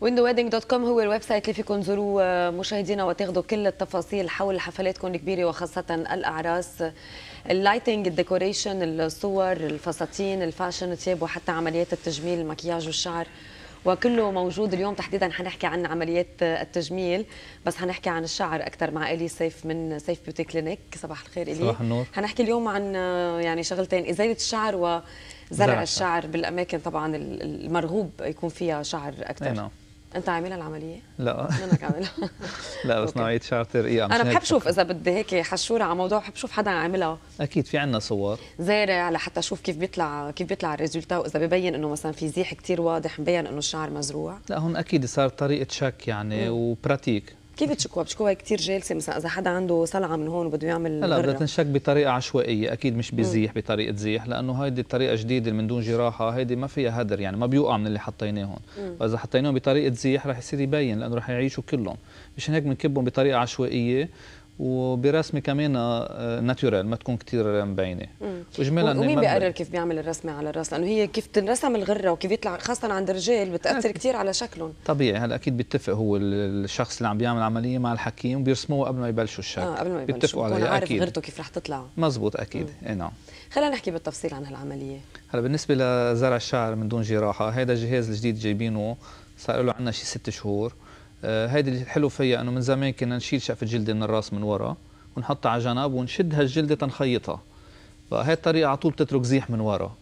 windowwedding.com هو الويب سايت اللي فيكم تزوروه مشاهدينا وتاخذوا كل التفاصيل حول حفلاتكم الكبيره وخاصه الاعراس، اللايتنج، الديكوريشن، الصور، الفساتين، الفاشن، الثياب، وحتى عمليات التجميل، المكياج والشعر، وكله موجود. اليوم تحديدا حنحكي عن عمليات التجميل، بس حنحكي عن الشعر اكثر مع الي سيف من سيف بيوتي كلينيك. صباح الخير الي. صباح النور. حنحكي اليوم عن يعني شغلتين، ازاله الشعر وزرع الشعر بالاماكن طبعا المرغوب يكون فيها شعر اكثر. نعم. انت عاملها العمليه؟ لا منك عاملها؟ لا بس نوعيه شعر رقيقه. انا بحب اشوف اذا بدي هيك حشوره على موضوع، بحب اشوف حدا عاملها. اكيد في عندنا صور زارع لحتى اشوف كيف بيطلع الريزولتا، واذا ببين انه مثلا في زيح كثير واضح مبين انه الشعر مزروع. لا هون اكيد صار طريقه شك يعني وبراتيك. كيف بتشكوها كثير جالسه؟ مثلا اذا حدا عنده صلعه من هون وبده يعمل لا بدها تنشك بطريقه عشوائيه، اكيد مش بزيح بطريقه زيح، لانه هيدي الطريقه جديده من دون جراحه، هيدي ما فيها هدر يعني ما بيوقع من اللي حطيناهم. واذا حطيناهم بطريقه زيح رح يصير يبين، لانه رح يعيشوا كلهم. مشان هيك بنكبهم بطريقه عشوائيه وبرسمه كمان ناتورال ما تكون كثير مبينه. ومين بيقرر كيف بيعمل الرسمه على الراس؟ لانه هي كيف تنرسم الغره وكيف يطلع خاصه عند الرجال بتاثر كثير على شكلهم. طبيعي. هلا اكيد بيتفق هو الشخص اللي عم بيعمل عمليه مع الحكيم وبيرسموها قبل ما يبلشوا الشك. قبل ما يبلشوا بيتفقوا عليها، عارف اكيد غرته كيف رح تطلع. مزبوط اكيد. اي نعم. خلينا نحكي بالتفصيل عن هالعمليه. هلا بالنسبه لزرع الشعر من دون جراحه، هذا الجهاز الجديد جايبينه صار له عندنا شي 6 شهور. هيدي الحلو فيها انه من زمان كنا نشيل شقف الجلده من الراس من ورا ونحطها على جنب ونشد هالجلده تنخيطها، فهي الطريقه على طول بتترك زيح من ورا.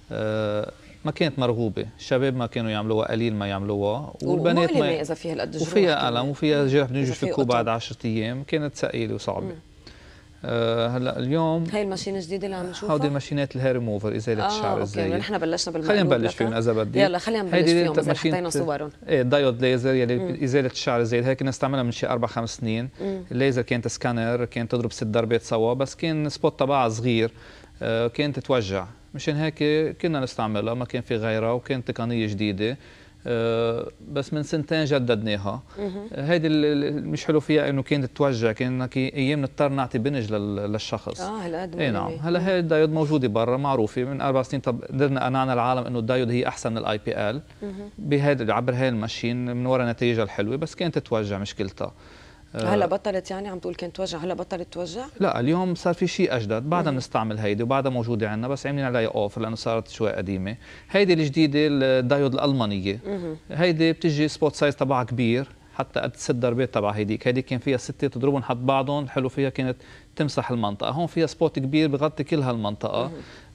ما كانت مرغوبه، الشباب ما كانوا يعملوها، قليل ما يعملوها، والبنات ما اذا فيها القد جروح وفيها الم وفيها جرح بدهم يجوا يفكوه بعد 10 ايام، كانت ثقيله وصعبه. هلا اليوم هي الماشين الجديده اللي عم نشوفها، هودي الماشينات الهير ريموفر، ازاله الشعر الزايد. نحن بلشنا بالمقلوب. خلينا نبلش فيهم اذا بدي. يلا خلينا نبلش فيهم اذا حطينا صورهم. ايه دايود ليزر يلي ازاله الشعر الزايد، هيك كنا نستعملها من شي 4-5 سنين. الليزر كانت سكانر، كانت تضرب 6 ضربات سوا، بس كان سبوت تبعها صغير، كانت توجع، مشان هيك كنا نستعملها، ما كان في غيرها، وكانت تقنيه جديده. بس من 2 سنين جددناها. هيدي مش حلو فيها انه كانت توجع، كنا ايام نضطر نعطي بنج للشخص. هالقد. اي نعم. هلا هي الدايود موجوده برا معروفه من 4 سنين. طب قدرنا قنعنا العالم انه الدايود هي احسن من الاي بي ال بهذا عبر هاي الماشين من وراء نتائجها الحلوه، بس كانت توجع مشكلتها. هلا بطلت؟ يعني عم تقول كانت توجع، هلا بطلت توجع؟ لا اليوم صار في شيء اجدد، بعدها بنستعمل هيدي وبعدها موجوده عندنا، بس عاملين عليها اوفر لانه صارت شوي قديمه. هيدي الجديده الدايود الالمانيه، هيدي بتجي سبوت سايز تبعها كبير حتى قد 6 ضربات تبع هيديك كان فيها 6 تضربهم حد بعضهم. الحلو فيها كانت تمسح المنطقه، هون فيها سبوت كبير بغطي كل هالمنطقه.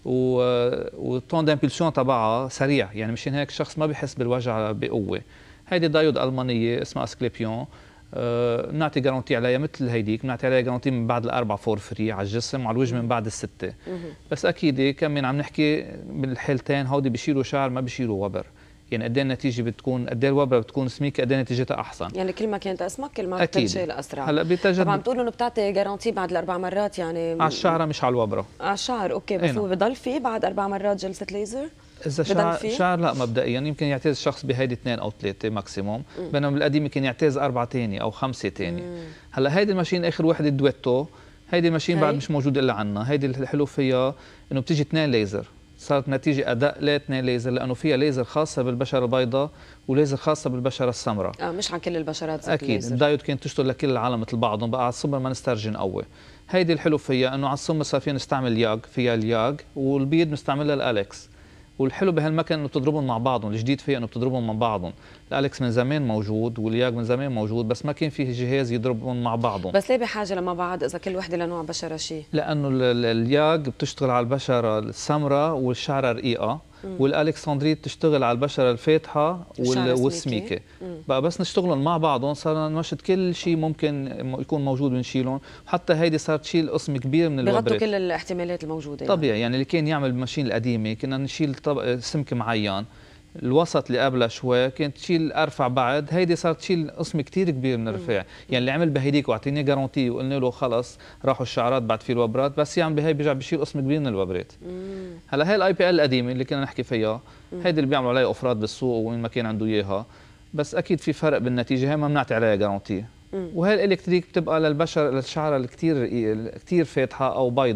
والتون دامبلسيون تبعها سريع، يعني مشان هيك الشخص ما بيحس بالوجع بقوه. هيدي دايود المانيه اسمها اسكليبيون. بنعطي جارونتي عليها مثل هيديك، بنعطي عليها جارونتي من بعد ال4 فور فري على الجسم وعلى الوجه من بعد ال6. بس اكيد كمان عم نحكي بالحالتين هودي بيشيلوا شعر ما بيشيلوا وبر، يعني قد ايه النتيجه بتكون، قد ايه الوبره بتكون سميكه، قد ايه نتيجتها احسن. يعني كل ما كانت اسمك كل ما بتنشال اسرع. هلا طبعا بتقولوا انه بتعطي جارونتي بعد ال4 مرات، يعني على الشعره مش على الوبره. على الشعر اوكي، بس هو بضل فيه بعد 4 مرات جلسه ليزر؟ إذا شعر لا مبدئيا يمكن يعتاز الشخص بهيدي 2 أو 3 ماكسيموم، بينما بالقديم يمكن يعتاز 4 ثاني أو 5 ثاني. هلا هيدي الماشين آخر وحده دويتو، هيدي الماشين بعد مش موجوده إلا عنا. هيدي الحلو فيها إنه بتيجي 2 ليزر، صارت نتيجه اداء ل 2 ليزر، لانه فيها ليزر خاصه بالبشره البيضاء وليزر خاصه بالبشره السمراء. مش على كل البشرات. اكيد الدايود كانت تشتغل لكل العالم مثل بعضهم، بقى على السمر ما نسترجن قوي. هيدي الحلو فيها انه على السمر صار فينا نستعمل الياج، فيها الياج، والبيض بنستعملها الالكس. والحلو بهالمكان انه بتضربهم مع بعضهم، الجديد فيها انه بتضربهم مع بعضهم. الالكس من زمان موجود والياج من زمان موجود، بس ما كان فيه جهاز يضربهم مع بعضهم. بس ليه بحاجه لما بعض اذا كل وحده لنوع بشره شيء؟ لانه الياج بتشتغل على البشره السمراء والشعره رقيقه، والالكسندريت بتشتغل على البشره الفاتحه والسميكه. بقى بس نشتغلهم مع بعضهم صرنا نمشط كل شيء ممكن يكون موجود بنشيلهم، وحتى هيدي صارت تشيل قسم كبير من الوبرات، بغطوا كل الاحتمالات الموجوده. طبيعي يعني اللي كان يعمل الماشين القديمه كنا نشيل سمك معين، الوسط اللي قبلها شوي كانت تشيل ارفع بعد، هيدي صارت تشيل قسم كثير كبير من الرفاع. يعني اللي عمل بهيديك واعطينيه جارونتي وقلنا له خلص راحوا الشعرات بعد في الوبرات، بس يعمل بهي بيرجع بيشيل قسم كبير من الوبرات. هلا هي الاي بي ال القديمه اللي كنا نحكي فيها، هيدي اللي بيعملوا عليها اوفرات بالسوق وين ما كان عنده اياها، بس اكيد في فرق بالنتيجه، هي ما بنعطي عليها جارونتي. وهي الالكتريك بتبقى للبشر للشعره الكثير فاتحه او بيضاء،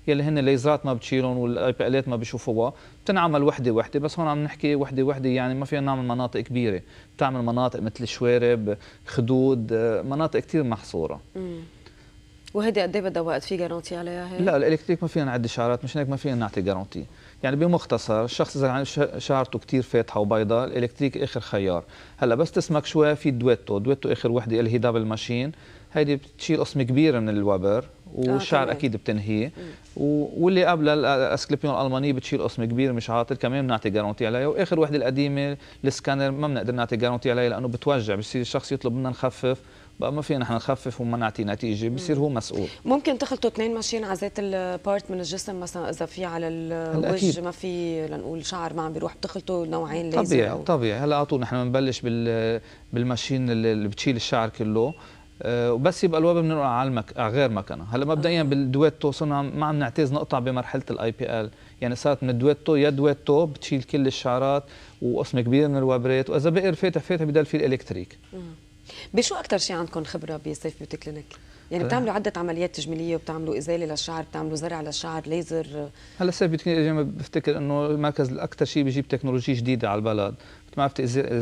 يلي هن الليزرات ما بتشيلهم والاي بي الات ما بيشوفوها، بتنعمل وحده وحده. بس هون عم نحكي وحده وحده، يعني ما فينا نعمل مناطق كبيره، بتعمل مناطق مثل الشوارب، خدود، مناطق كثير محصوره. وهيدي قد ايه بدها وقت؟ في جارانتي عليها هي؟ لا، الالكتريك ما فينا نعدي شعرات، مش هيك ما فينا نعطي جارانتي. يعني بمختصر، الشخص اذا شعرته كثير فاتحه وبيضاء، الالكتريك اخر خيار. هلا بس تسمك شوي، في دويتو اخر وحده اللي هي دبل ماشين، هيدي بتشيل قسم كبير من الوبر والشعر اكيد بتنهيه. واللي قبلها الاسكليبيون الالمانيه بتشيل قسم كبير مش عاطل، كمان بنعطي جارانتي عليها. واخر وحده القديمه السكانر ما بنقدر نعطي جارانتي عليها لانه بتوجع، بصير الشخص يطلب منا نخفف، بقى ما فينا نحن نخفف وما نعطي نتيجه، بصير هو مسؤول. ممكن تخلطوا اثنين ماشيين على ذات البارت من الجسم، مثلا اذا في على الوجه ما في لنقول شعر ما عم بيروح، بتخلطوا نوعين ليزر؟ طبيعي طبيعي. هلا على طول نحن بنبلش بالماشين اللي بتشيل الشعر كله، وبس يبقى الوبر بننقل على غير مكانه. هلا مبدئيا بالدويتو صرنا ما عم نعتز نقطع بمرحله الاي بي ال، يعني صارت من الدويتو يا دويتو بتشيل كل الشعرات وقسم كبير من الوبرات، واذا بقر فاتح فاتح بضل في الالكتريك. بشو اكثر شيء عندكم خبره بسيف بيوتي كلينيك؟ يعني بتعملوا عده عمليات تجميليه، وبتعملوا ازاله للشعر، بتعملوا زرع للشعر، ليزر؟ هلا سيف بيوتي كلينيك بفتكر انه المركز اكثر شيء بيجيب تكنولوجيا جديده على البلد. مثل ما عرفت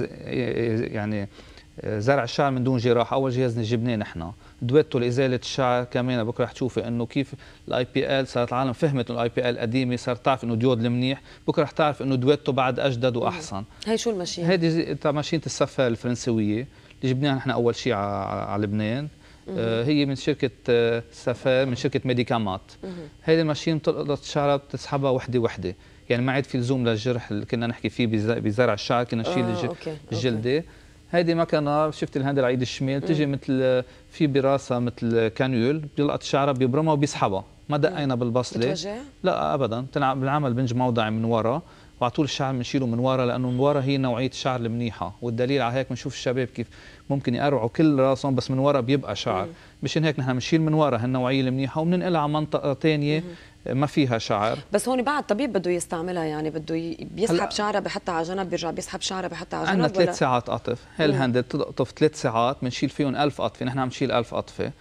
يعني زرع الشعر من دون جراحه، اول جهاز جبناه نحن. دويتو لازاله الشعر كمان بكره رح تشوفي انه كيف الاي بي ال صارت العالم فهمت انه الاي بي ال قديمه، صارت تعرف انه ديود المنيح، بكره رح تعرف انه دويتو بعد اجدد واحسن. هي شو الماشين؟ هيدي تاع ماشينه السفه الفرنسويه اللي جبناها نحن اول شيء على لبنان. هي من شركه سفر، من شركه ميديكامات. هيدي الماشين بتلقط الشعره بتسحبها وحده وحده، يعني ما عاد في لزوم للجرح اللي كنا نحكي فيه بزرع الشعر، كنا نشيل الجلده. هيدي مكنه، شفت الهاندل على ايد الشمال بتجي مثل في براسها مثل كانيول، بيلقط الشعره بيبرمها وبيسحبها، ما دقينا بالبصله. بتوجع؟ لا ابدا، بنعمل بنج موضعي من ورا، وعلى طول الشعر بنشيله من ورا، لانه من ورا هي نوعيه الشعر المنيحه، والدليل على هيك بنشوف الشباب كيف ممكن يقرعوا كل راسهم بس من ورا بيبقى شعر. مشان هيك نحن بنشيل من ورا هالنوعيه المنيحه وبننقلها على منطقه ثانيه ما فيها شعر. بس هون بعد طبيب بده يستعملها، يعني بده بيسحب شعره بحطها على جنب، بيرجع بيسحب شعره بحطها على جنب. عندنا 3 ساعات قطف، هي الهاندل بتقطف 3 ساعات، بنشيل فيهم 1000 قطفه، نحن عم نشيل 1000 قطفه.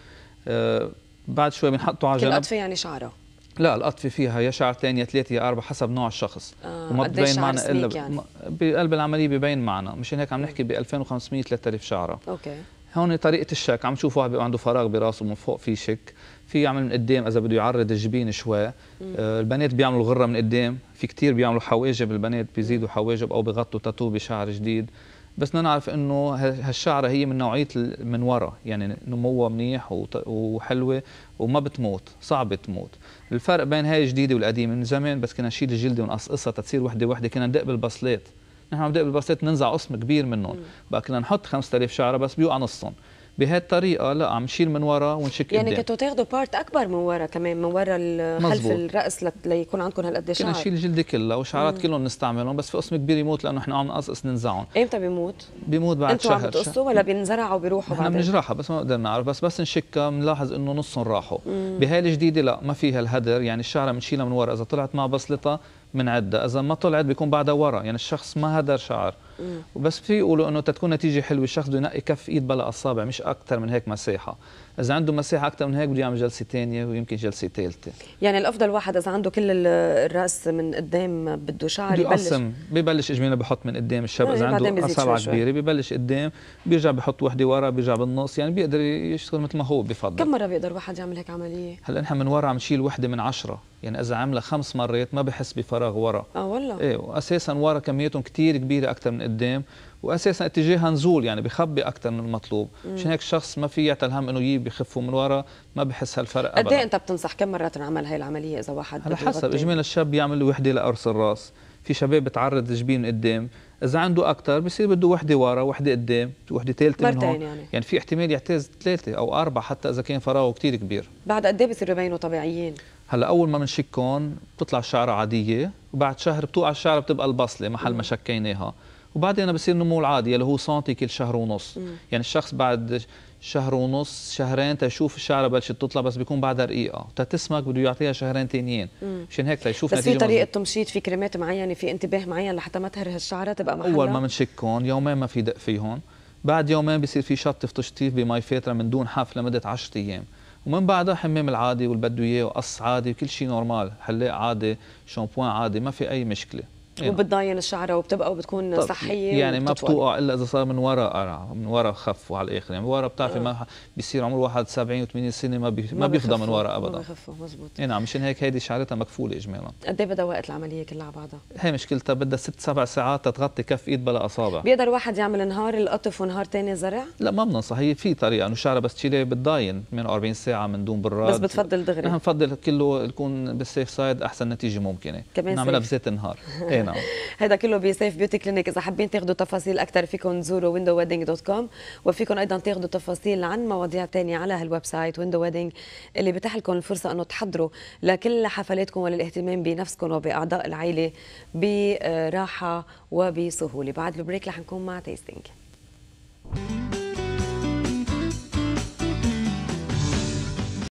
بعد شوي بنحطه على جنب. كل قطفه يعني شعره؟ لا، القطفه فيها يا شعرتين يا 3 يا 4 حسب نوع الشخص. وما بتبين معنا الا يعني. بقلب العمليه ببين معنا، مشان هيك عم نحكي ب 2500 3000 شعره. اوكي. هون طريقه الشك، عم تشوف واحد بيبقى عنده فراغ براسه من فوق في شك، في يعمل من قدام اذا بده يعرض الجبين شوي. البنات بيعملوا غره من قدام، في كثير بيعملوا حواجب، البنات بيزيدوا حواجب او بيغطوا تاتو بشعر جديد. بس بدنا نعرف انه هالشعره هي من نوعيه من ورا، يعني نموها منيح وحلوه وما بتموت، صعبه تموت. الفرق بين هاي الجديده والقديمه، من زمان بس كنا نشيل الجلده ونقصقصها تصير وحده وحده، كنا ندق بالبصلات، نحن عم ندق بالبصلات ننزع قسم كبير منهم، بقى كنا نحط 5000 شعره بس بيوقع نصهم. بهي الطريقه لا، عم نشيل من ورا ونشك يعني قدام. كنتوا تاخذوا بارت اكبر من ورا كمان، من ورا خلف الراس ليكون عندكم هالقد شعر؟ كنا نشيل الجلده كلها والشعرات كلهم نستعملهم، بس في قسم كبير يموت لانه احنا عم نقصقص ننزعهم. امتى بيموت؟ بيموت بعد شهر. انتوا عم بتقصوا ولا بينزرعوا وبيروحوا بعدين؟ احنا بنجرحها بس ما بنقدر نعرف، بس نشكها بنلاحظ انه نصهم راحوا. بهاي الجديده لا، ما فيها الهدر، يعني الشعره بنشيلها من ورا، اذا طلعت مع بصلتها بنعدها، اذا ما طلعت بيكون بعدها ورا، يعني الشخص ما هدر شعر. وبس في يقولوا انه تكون نتيجه حلوه الشخص بده ينقي كف ايد بلا اصابع، مش اكثر من هيك مساحه. اذا عنده مساحه اكثر من هيك بده يعمل جلسه ثانيه ويمكن جلسه ثالثه. يعني الافضل واحد اذا عنده كل الراس من قدام بده شعر ببلش اجمالا بحط من قدام الشاب، اذا عنده اصابع كبيره ببلش قدام، بيرجع بحط وحده ورا، بيرجع بالنص، يعني بيقدر يشتغل مثل ما هو بفضل. كم مره بيقدر واحد يعمل هيك عمليه؟ هلا نحن من ورا عم نشيل وحده من 10، يعني اذا عملها 5 مرات ما بحس بفراغ ورا. والله؟ ايه، واساسا ورا كميتهم كثير كبيره اكثر من قدام، واساسا اتجاهها نزول، يعني بخبي اكثر من المطلوب. مشان هيك الشخص ما في يعتل هم انه يجيب بخفوا من ورا، ما بحس هالفرق ابدا. قد ايه انت بتنصح كم مره تنعمل هي العمليه اذا واحد على حسب اجمالا الشاب بيعمل وحده لقرص الراس، في شباب بتعرض الجبين من قدام، اذا عنده اكثر بصير بده وحده ورا وحده قدام وحده ثالثه من هون، يعني في احتمال يعتز 3 أو 4 حتى اذا كان فراغه كثير كبير. بعد قد ايه بصيروا يبينوا طبيعيين؟ هلا اول ما بنشكهم بتطلع الشعره عاديه، وبعد شهر بتوقع الشعره بتبقى البصله محل ما شكيناها، وبعدين بصير نمو العادي اللي هو سنتي كل شهر ونص. يعني الشخص بعد شهر ونص شهرين تشوف الشعره بلشت تطلع، بس بيكون بعدها رقيقه، تتسمك بده يعطيها شهرين ثانيين مشان هيك تيشوف نتيجه. بس في طريقه تمشيط، في كريمات معينه، في انتباه معين لحتى ما تهري هالشعره تبقى محلها؟ اول ما بنشكهم يومين ما في دق فيهم، بعد يومين بصير في شطف تشطيف بمي فاتره من دون حف لمده 10 ايام، ومن بعدها حمام العادي واللي بده اياه وقص عادي وكل شيء نورمال، حلاق عادي، شامبوان عادي، ما في اي مشكله. وبتضاين الشعره وبتبقى وبتكون صحيه يعني ما بتوقع الا اذا صار من وراء قرع، من وراء خف على الاخر، يعني من وراء بتعرفي ما بيصير عمر واحد 70 و80 سنه ما بيفضى من وراء ابدا. ما بيخفوا مزبوط. نعم، مشان هيك هيدي شعرتها مكفوله اجمالا. قد ايه بدها وقت العمليه كلها على بعضها؟ هي مشكلتها بدها 6-7 ساعات تتغطي كف ايد بلا اصابع. بيقدر واحد يعمل نهار القطف ونهار ثاني زرع؟ لا ما بننصح، هي في طريقه انه الشعره بس تشيلها بتضاين 48 ساعه من دون براد. بس بتفضل دغري؟ نحن بنفضل كله يكون بالسيف سايد، احسن نتيجه ممكنه. كمان نعملها بزيت النهار. اي نعم. هذا كله بسيف بيوتي كلينيك. اذا حابين تاخذوا تفاصيل اكثر فيكم تزوروا windowwedding.com، وفيكم ايضا تاخذوا تفاصيل عن مواضيع ثانيه على هالويب سايت ويندو ويدنج، اللي بيتيح لكم الفرصه انه تحضروا لكل حفلاتكم وللاهتمام بنفسكم وباعضاء العائله براحه وبسهوله. بعد البريك رح نكون مع تيستينج.